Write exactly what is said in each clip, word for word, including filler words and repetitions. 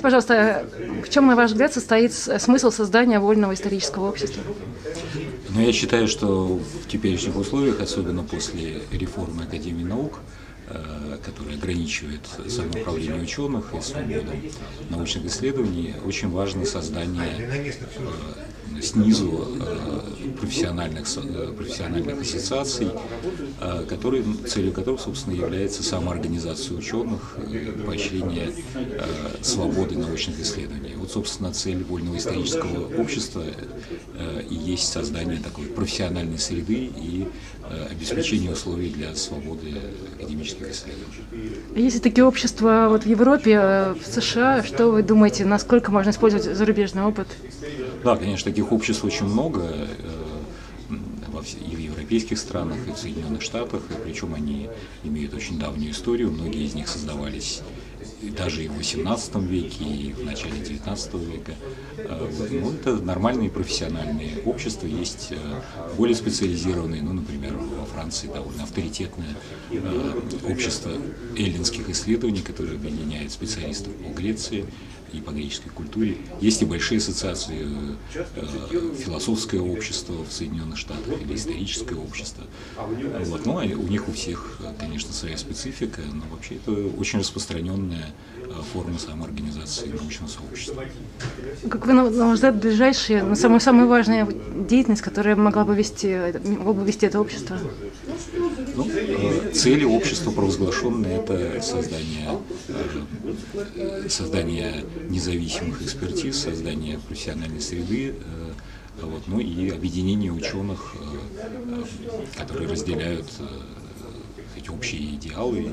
пожалуйста, в чем, на ваш взгляд, состоит смысл создания вольного исторического общества? Но я считаю, что в теперешних условиях, особенно после реформы Академии наук, которая ограничивает самоуправление ученых и свободу научных исследований, очень важно создание снизу профессиональных, профессиональных ассоциаций, которые, целью которых, собственно, является самоорганизация ученых, поощрение свободы научных исследований. Вот, собственно, цель вольного исторического общества и есть создание такой профессиональной среды и обеспечение условий для свободы академических исследований. Есть такие общества вот в Европе, в США. Что вы думаете, насколько можно использовать зарубежный опыт? Да, конечно, таких обществ очень много и в европейских странах, и в Соединенных Штатах, и причем они имеют очень давнюю историю, многие из них создавались даже и в восемнадцатом веке, и в начале девятнадцатого века. Ну, это нормальные профессиональные общества, есть более специализированные, ну, например, во Франции довольно авторитетное общество эллинских исследований, которое объединяет специалистов по Греции и по греческой культуре. Есть и большие ассоциации, философское общество в Соединенных Штатах или историческое общество. Вот. Ну, а у них у всех, конечно, своя специфика, но вообще это очень распространенная форма самоорганизации научного сообщества. Как вы, на ваш взгляд, ближайшая, но самая, самая важная деятельность, которая могла бы вести, могло бы вести это общество? Ну, цели общества провозглашенные – это создание, создание независимых экспертиз, создание профессиональной среды, вот, ну и объединение ученых, которые разделяют эти общие идеалы,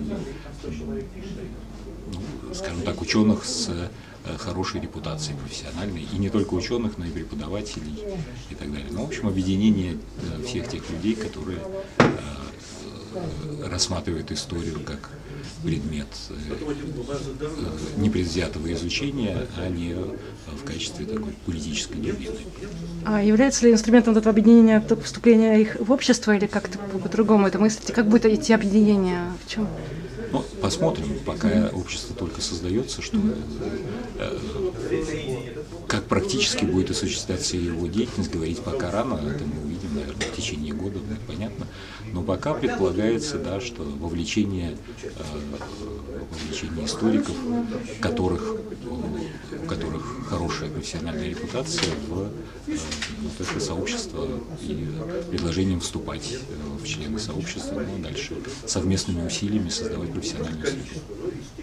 ну, скажем так, ученых с хорошей репутацией профессиональной, и не только ученых, но и преподавателей и так далее. Ну, в общем, объединение всех тех людей, которые рассматривают историю как предмет непредвзятого изучения, а не в качестве такой политической дисциплины. А является ли инструментом этого объединения вступления их в общество, или как-то по-другому это мыслите? Как будет идти объединение? В чем? Ну, посмотрим, пока общество только создается, что э, как практически будет осуществляться его деятельность, говорить пока рано, это мы увидим, наверное, в течение года, будет понятно. Но пока предполагается, да, что вовлечение, э, вовлечение историков, которых, у которых хорошая профессиональная репутация, в э, вот это сообщество и предложением вступать в члены сообщества, ну, дальше совместными усилиями создавать профессиональную среду.